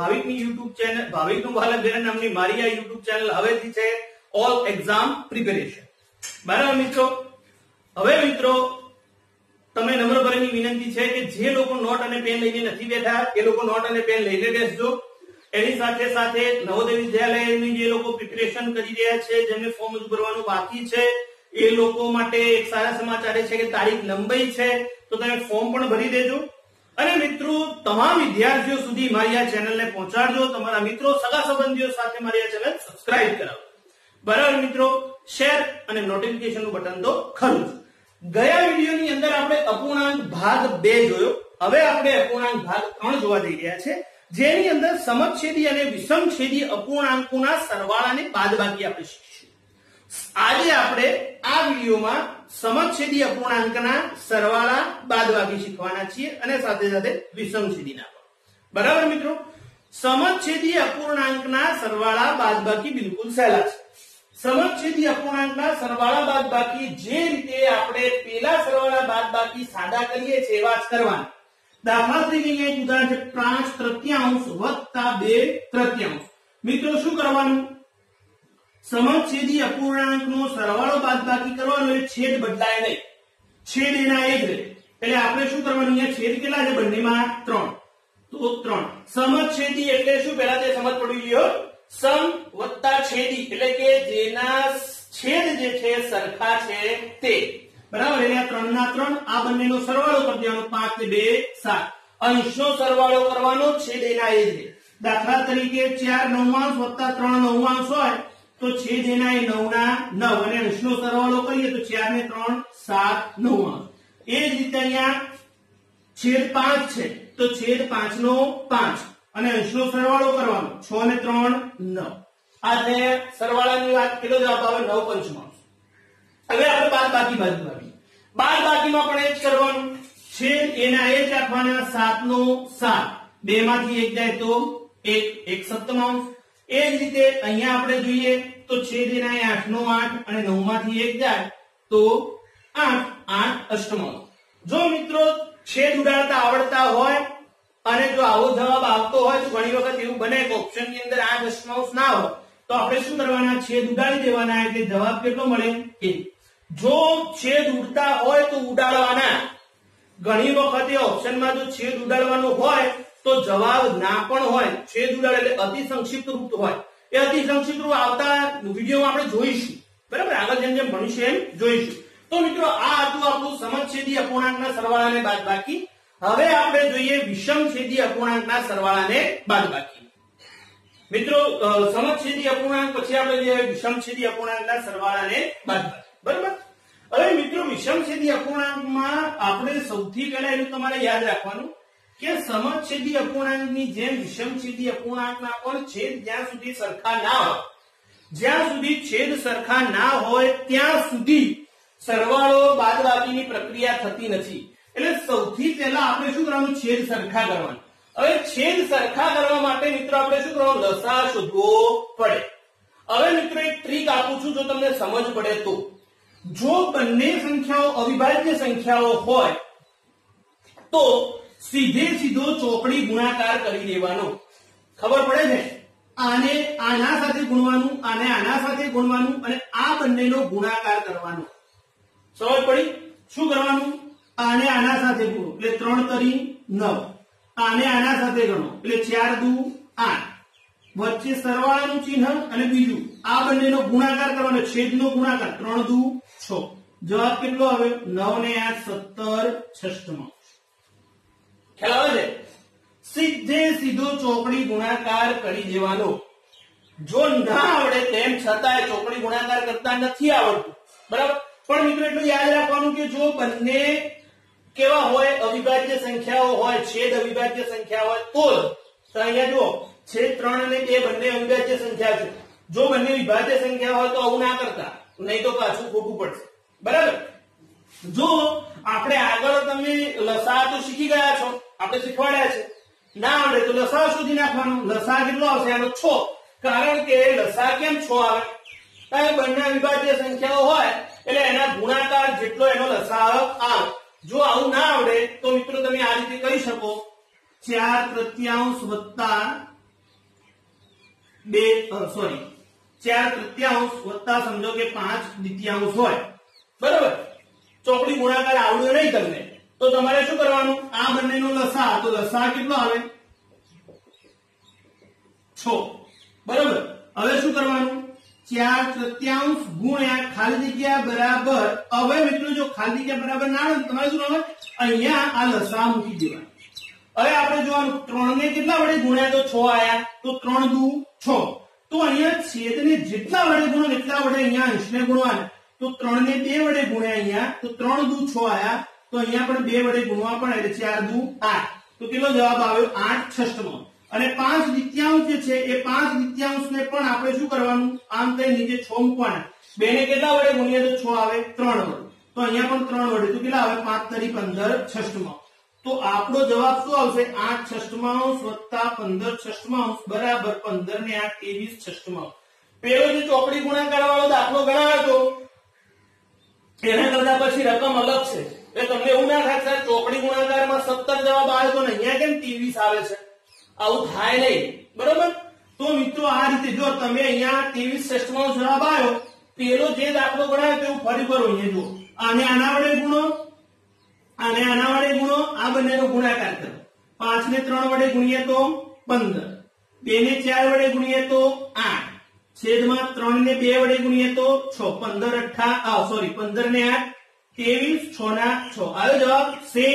ભાવિકની YouTube channel, ભાવિકનું બાલક ઘેર નામની મારી આ યુટ્યુબ ચેનલ હવેથી છે ઓલ એક્ઝામ પ્રિપેરેશન. બરાબર મિત્રો, હવે મિત્રો તમે નમ્ર ભરેલી વિનંતી છે કે જે લોકો નોટ અને પેન લઈને નથી બેઠા એ લોકો નોટ અને પેન લઈને બેસજો. એની સાથે સાથે નવોદય વિદ્યાલયની જે લોકો પ્રિપેરેશન કરી રહ્યા છે, જેમને ફોર્મ ભરવાનું બાકી છે, એ લોકો માટે એક સારા સમાચાર છે કે તારીખ લંબાઈ છે, તો તમે ફોર્મ પણ ભરી દેજો. અને મિત્રો તમામ વિદ્યાર્થીઓ સુધી મારી આ ચેનલને પહોંચાડજો. તમારા મિત્રો, સગા સંબંધીઓ સાથે મારી આ ચેનલ સબસ્ક્રાઇબ કરાવો. બરાબર મિત્રો, શેર અને નોટિફિકેશનનું બટન તો ખરું જ. ગયા વિડીયોની અંદર આપણે અપૂર્ણાંક ભાગ 2 જોયો. હવે આપણે અપૂર્ણાંક ભાગ 3 જોવા જઈ રહ્યા છે, જેની અંદર સમછેદી અને વિષમછેદી અપૂર્ણાંકોના સરવાળાને બાદબાકી આપણે શીખીશું. આજે આપણે આ વિડીયોમાં સમછેદી અપૂર્ણાંકના સરવાળા બાદબાકી શીખવાના છીએ અને સાથે સાથે વિષમછેદીના પણ. બરાબર મિત્રો, સમછેદી અપૂર્ણાંકના સરવાળા બાદબાકી બિલકુલ સહેલા છે. સમછેદી અપૂર્ણાંકના સરવાળા બાદબાકી જે રીતે આપણે પેલા સરવાળા બાદબાકી સાદા કરીએ છીએ એવા જ કરવાના. દાખલા તરીકે એક ઉદાહરણ છે 5/3 વત્તા 2/3. મિત્રો શું કરવાનું? સમછેદી અપૂર્ણાંકનો સરવાળો બાદબાકી કરવાનો, એ છેદ બદલાય નહીં, છેદ એના એ જ રહે. એટલે આપણે શું કરવાનું? અહીંયા છેદ કેટલા છે બંનેમાં? 3. તો 3. સમછેદી એટલે શું? પહેલા તે સમજ પડવી જોઈએ. સમ વત્તા છેદી એટલે કે જેના છેદ જે છે સરખા છે તે. બરાબર, એટલે 3 ના 3 આ બંનેનો સરવાળો કરી દેવાનો. 5 ને 2 7. અંશનો સરવાળો કરવાનો, છેદ એના એ જ રહે. દાખલા તરીકે 4/9 વત્તા 3/9 હોય તો છેદ એના એ 9 ના 9 અને અંશનો સરવાળો કરીએ તો 4 ને 3 7/9. એ જ રીતે અહીંયા છેદ 5 છે તો છેદ 5 નો 5 અને અંશનો સરવાળો કરવાનો. 6 ને 3 9. આ છે સરવાળાની વાત. કેટલો જવાબ આવે? 9/5. હવે આપણે બાદબાકીમાં પણ એ જ કરવાનું. છેદ એના એ જ રાખવાના. 7 નો 7. 2 માંથી 1 જાય તો 1/7. એ જ રીતે અહીંયા આપણે જોઈએ તો છેદ એના એ 8 નો 8 અને 9 માંથી 1 જાય તો 8/8. જો મિત્રો છેદ ઉડાડતા આવડતા હોય અને જો આવો જવાબ આવતો હોય તો ઘણી વખત એવું બને કે ઓપ્શન ની અંદર 8/8 ના હોય તો આપણે શું કરવાના? છેદ ઉડાડી દેવાના, એટલે જવાબ કેટલો મળે? 1. જો છેદ ઉડતા હોય તો ઉડાડવાના. ઘણી વખતે ઓપ્શનમાં જો છેદ ઉડાડવાનો હોય તો જવાબ ના પણ હોય. છેદ ઉડાડે એટલે અતિ સંક્ષિપ્ત રૂપ હોય. એ અતિ સંક્ષિપ્ત રૂપ આવતા વિડીયોમાં આપણે જોઈશું. બરાબર, આગળ જેમ જેમ ભણીશું એમ જોઈશું. તો મિત્રો આ હતું આપણું સમછેદી અપૂર્ણાંકના સરવાળાને બાદબાકી. હવે આપણે જોઈએ વિષમછેદી અપૂર્ણાંકના સરવાળાને બાદબાકી. મિત્રો સમછેદી અપૂર્ણાંક પછી આપણે જોઈએ વિષમછેદી અપૂર્ણાંકના સરવાળાને બાદબાકી. બરાબર, હવે મિત્રો વિષમછેદી અપૂર્ણાંકમાં આપણે સૌથી પહેલા એનું તમારે યાદ રાખવાનું કે સમછેદી અપૂર્ણાંકની જેમ વિષમછેદી અપૂર્ણાંકના પણ છેદ જ્યાં સુધી સરખા ના હોય, જ્યાં સુધી છેદ સરખા ના હોય ત્યાં સુધી સરવાળો બાદબાકીની પ્રક્રિયા થતી નથી. એટલે સૌથી પહેલા આપણે શું કરવાનું? છેદ સરખા કરવાનું. હવે છેદ સરખા કરવા માટે મિત્રો આપણે શું કરવાનું? લસા શોધવો પડે. હવે મિત્રો એક ટ્રીક આપું છું, જો તમને સમજ પડે તો. જો બંને સંખ્યાઓ અવિભાજ્ય સંખ્યાઓ હોય તો સીધો ચોકડી ગુણાકાર કરી દેવાનો. ખબર પડે છે? આને આના સાથે ગુણવાનું, આને આના સાથે ગુણવાનું અને આ બંનેનો ગુણાકાર કરવાનો. સમજ પડી? શું કરવાનું? આને આના સાથે ગુણો એટલે 3 તરી 9. આને આના સાથે ગણો એટલે 4 દુ 8. વચ્ચે સરવાળાનું ચિહ્ન અને બીજું આ બંનેનો ગુણાકાર કરવાનો, છેદનો ગુણાકાર. 3 દુ 6. જવાબ કેટલો આવે? 9 ને 8 17/6. ખ્યાલ આવે છે? સીધો ચોકડી ગુણાકાર કરી દેવાનો. જો ના આવડે તેમ છતાંય ચોકડી ગુણાકાર કરતા નથી આવડતું, બરાબર, પણ મિત્રો એટલું યાદ રાખવાનું કે જો બંને કેવા હોય? અવિભાજ્ય સંખ્યાઓ હોય, છેદ અવિભાજ્ય સંખ્યા હોય તો અહીંયા જુઓ છેદ 3 અને 2 બંને અવિભાજ્ય સંખ્યા છે. જો બંને વિભાજ્ય સંખ્યા હોય તો આવું ના કરતા, નહીં તો પાછું ખોટું પડશે. બરાબર, જો આપણે આગળ તમે લસા તો શીખી ગયા છો, આપણે શીખવાડ્યા છે. ના આવડે તો લસા શોધી નાખવાનો. લસા કેટલો આવશે? આનો 6. કારણ કે લસા કેમ 6 આવે? કારણ બંને અવિભાજ્ય સંખ્યાઓ હોય એટલે એના ગુણાકાર જેટલો એનો લસા આવે. જો આવું ના આવડે તો મિત્રો તમે આ રીતે કહી શકો 4/3 વત્તા 4/3 વત્તા સમજો કે 5/2 હોય, બરાબર. ચોકડી ગુણાકાર આવડ્યો નહીં તમને તો તમારે શું કરવાનું, આ બંનેનો લસા, તો લસા કેટલો આવે 6, બરાબર. હવે શું કરવાનું, 4/3 ગુણ્યા ખાલી જગ્યા બરાબર. હવે મિત્રો જો ખાલી જગ્યા બરાબર ના આવે તમારે શું કરવાનું, અહીંયા આ લસા મૂકી દેવાનું. હવે આપણે જોવાનું 3 ને કેટલા વડે ગુણ્યા તો 6 આયા, તો 3 દુ 6. તો અહીંયા છેદને જેટલા વડે ગુણો એટલા વડે અહીંયા અંશને ગુણવાના. તો 3 ને 2 વડે ગુણ્યા અહીંયા, તો 3 દુ 6 આયા, તો અહીંયા પણ 2 વડે ગુણવા પણ એટલે 4 દુ 8. તો કેટલો જવાબ આવ્યો 8/6. અને 5/2 જે છે એ 5/2 ને પણ આપણે શું કરવાનું, આમ કરી નીચે 6 મૂકવાના. 2 ને કેટલા વડે ગુણીએ તો 6 આવે 3 વડે, તો અહીંયા પણ 3 વડે, તો કેટલા આવે 5×3 = 15/6. તો આપણો જવાબ શું આવશે 8/6 વત્તા 15/6 બરાબર 15 ને 8 23/6. પેલો જે ચોકડી ગુણાકાર વાળો દાખલો ગણાયો હતો એના કરતા પછી રકમ અલગ છે. એટલે તમને એવું ના થાય કે ચોકડી ગુણાકારમાં 17 જવાબ આવ્યો તો અહીંયા કેમ 23 આવે છે, આવું થાય નહીં, બરોબર. તો મિત્રો આ રીતે જો તમે અહીંયા 23/6 જવાબ આવ્યો, પેલો જે દાખલો ગણાયો તેવું ફરી કરો. અહીંયા જો આને આના વડે ગુણો, આને આના વડે ગુણો, આ બંનેનો ગુણાકાર કરો. 5 ને 3 વડે ગુણીએ તો 15, 2 ને 4 વડે ગુણીએ તો 8, છેદમાં 3 ને 2 વડે ગુણીએ તો 6, 15 ને 8 23, 6 ના 6 આવ્યો જવાબ. સેમ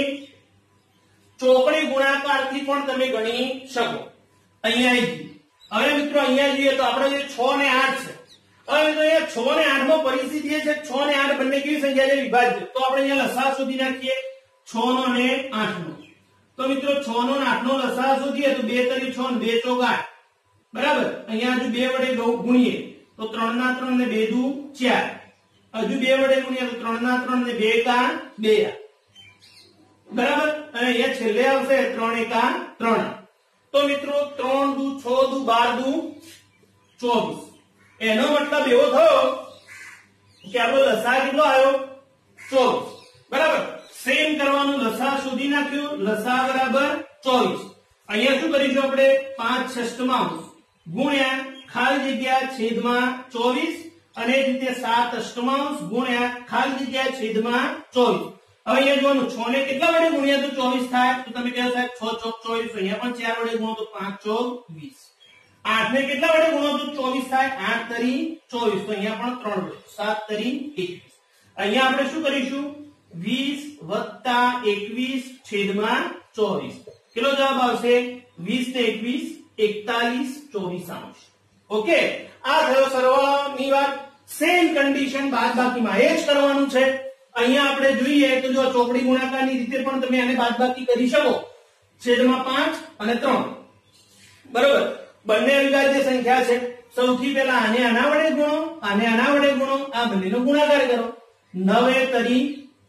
ચોકડી ગુણાકારથી પણ તમે ગણી શકો. અહીંયા આવી ગયું. હવે મિત્રો અહીંયા જોઈએ તો આપણે જે 6 ને 8 છે. હવે તો અહીંયા 6 ને 8 માં પરિસ્થિતિ એ છે 6 ને 8 બંને કેવી સંખ્યા છે, વિભાજ્ય. તો આપણે અહીંયા લસા શોધી નાખીએ 6 નો અને 8 નો. તો મિત્રો 6 નો અને 8 નો લસા શોધીએ તો 2 તરી 6 ને 2 ચોક 8, બરાબર. અહીંયા હજુ 2 વડે ગુણીએ તો 3 ના 3 ને 2 દુ 4, હજુ 2 વડે ગુણીએ તો 3 ના 3 ને 2 કા 2, બરાબર. અને અહીંયા છેલ્લે આવશે 3 એકા 3. તો મિત્રો 3 દુ 6 દુ 12 દુ 24. એનો મતલબ એવો થયો કે આપણો લસા કેટલો આવ્યો 24, બરાબર. સેમ કરવાનું, લસા શોધી નાખ્યો, લસા બરાબર 24. અહીંયા શું કરીશું આપણે 5/6 ગુણ્યા ખાલી જગ્યા છેદમાં 24 અને એ રીતે 7/8 ગુણ્યા ખાલી જગ્યા છેદમાં 24. હવે અહીંયા જોવાનું 6 ને કેટલા વડે ગુણ્યા તો 24 થાય, તો તમે કહો સાહેબ 6 ચોક 24, અહીંયા પણ 4 વડે ગુણો તો 5 ચોક 20. 8 ને કેટલા વડે ગુણો તો 24 થાય, 8 તરી 24, તો અહીંયા પણ 3 વડે 7 તરી 21. અહીંયા આપણે શું કરીશું 20 વત્તા 21 છેદમાં 24. કેટલો જવાબ આવશે 20 ને 21 41/24. ઓકે, આ થયો સરવાળાની વાત. સેમ કન્ડિશન બાદબાકીમાં એ જ કરવાનું છે. અહીંયા આપણે જોઈએ તો જો ચોકડી ગુણાકારની રીતે પણ તમે આને બાદબાકી કરી શકો. છેદમાં 5 અને 3, બરોબર. બંને અવિભાજ્ય સંખ્યા છે. સૌથી પહેલા આને આના વડે ગુણો, આને આના વડે ગુણો, આ બંનેનો ગુણાકાર કરો. 9 તરી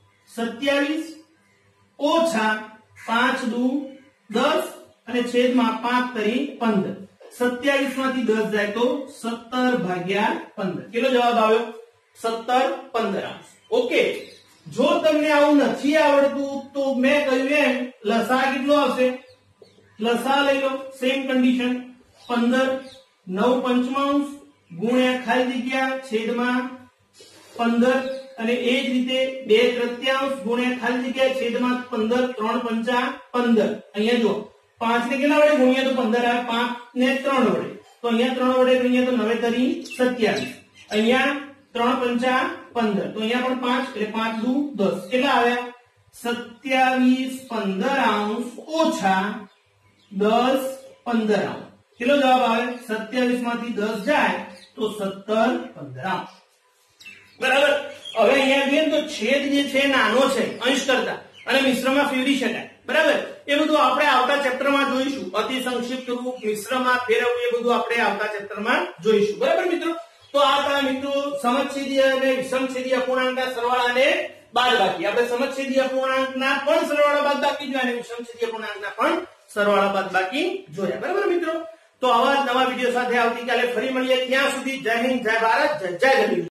27 ઓછા 5 દુ 10 અને છેદમાં 5 તરી 15. 27 માંથી 10 જાય તો 17/15. કેટલો જવાબ આવ્યો 17/15. ઓકે, જો તમને આવું નથી આવડતું તો મેં કહ્યું એમ લસા કેટલો આવશે, લસા લઈ લો. સેમ કન્ડિશન 15 9/5 ગુણ્યા ખાલી જગ્યા છેદમાં 15 અને એ જ રીતે 2/3 ગુણ્યા ખાલી જગ્યા છેદમાં 15 3 5 15. અહીંયા જો 5 ને કેટલા વડે ગુણીએ તો 15 આવે, 5 ને 3 વડે, તો અહીંયા 3 વડે ગુણીએ તો 9 તરી 27, અહીંયા 3 5 15, તો અહીંયા પણ 5 એટલે 5 દુ 10. કેટલા આવ્યા 27/15 ઓછા 10/15. કેટલો જવાબ આવે 27 માંથી 10 જાય તો 17/15. બરાબર. હવે અહીંયા જોઈએ તો છેદ જે છે નાનો છે અંશ કરતા અને મિશ્રમાં ફેરવી શકાય, બરાબર. એ બધું આપણે આવતા ચેપ્ટરમાં જોઈશું. અતિ સંક્ષિપ્ત રૂપ, મિશ્રમાં ફેરવવું, એ બધું આપણે આવતા ચેપ્ટરમાં જોઈશું, બરાબર મિત્રો. તો આ હતા મિત્રો સમછેદી અને વિષમછેદી અપૂર્ણાંકના સરવાળા અને બાદબાકી. આપણે સમછેદી અપૂર્ણાંકના પણ સરવાળા બાદબાકી જોયા અને વિષમછેદી અપૂર્ણાંકના પણ સરવાળા બાદબાકી જોયા, બરાબર મિત્રો. તો આવા નવા વિડીયો સાથે આવતીકાલે ફરી મળીએ. ત્યાં સુધી જય હિન્દ, જય ભારત, જય જય ગઢવી.